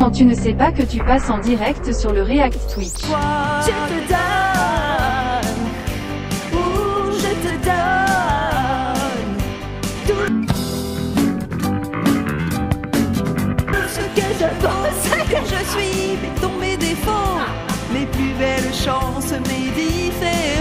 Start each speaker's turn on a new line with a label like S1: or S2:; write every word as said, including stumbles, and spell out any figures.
S1: quand tu ne sais pas que tu passes en direct sur le React Twitch.
S2: Je te donne, oh, je te donne tout ce que je pense, que je suis, mais dans mes défauts, mes plus belles chances, mes différences.